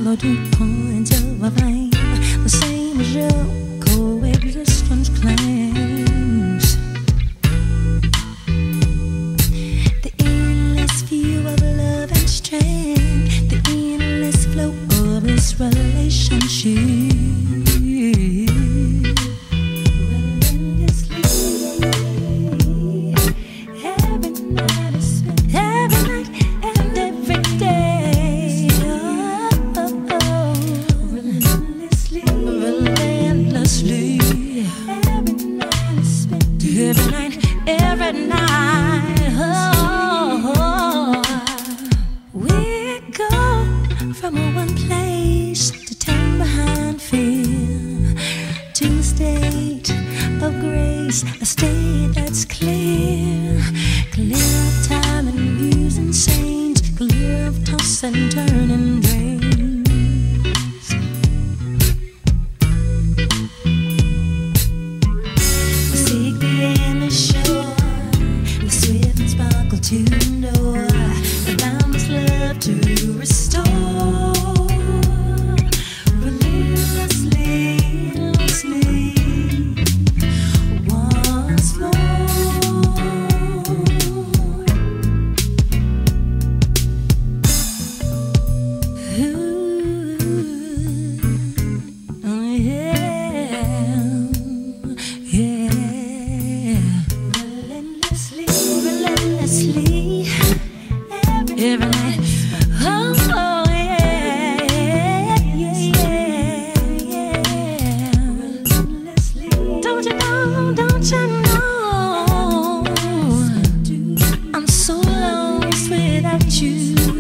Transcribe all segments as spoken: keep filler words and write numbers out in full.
or two points of a flame, the same as your coexistence claims. The endless view of love and strength, the endless flow of this relationship. Every night, every night, oh, oh. We go from one place to tame behind fear, to a state of grace, a state that's clear, clear of time and views and saints, clear of toss and turn and drains. To know the boundless love to restore relentlessly, endlessly, once more. Ooh, oh yeah, yeah, relentlessly, relentlessly. Every night, oh, oh yeah, yeah, yeah, yeah. Don't you know, don't you know, I'm so lost without you,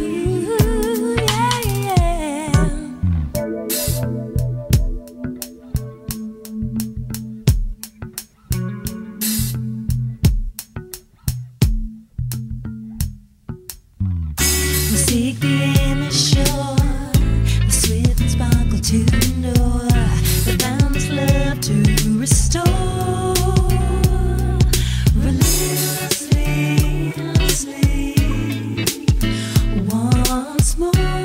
yeah, yeah. We seek the endless shore, the swift and sparkle to endure, the boundless love to restore, relentlessly, endlessly, once more.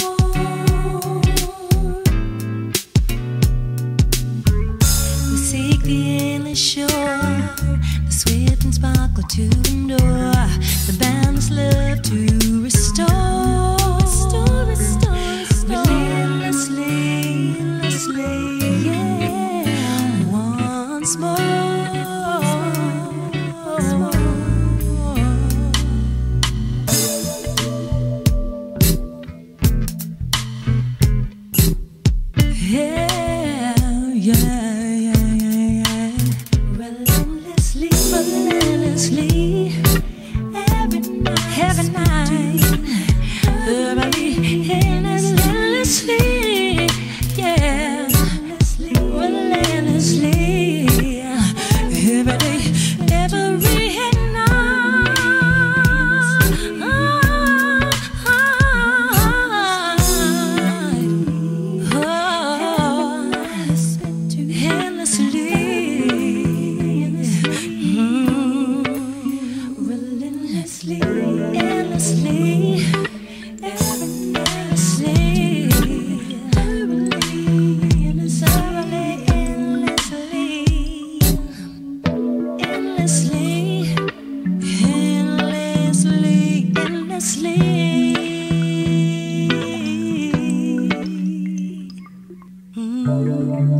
We seek the endless shore, the swift and sparkle to endure, the boundless love to restore, restore, restore, restore. Relentlessly, endlessly, yeah, once more, once more. Yeah, yeah, yeah, yeah, yeah. Relentlessly, relentlessly. Every night, every night, endlessly, yeah, relentlessly, every day, every night, oh, endlessly, relentlessly, endlessly, endlessly, endlessly, endlessly, endlessly, endlessly.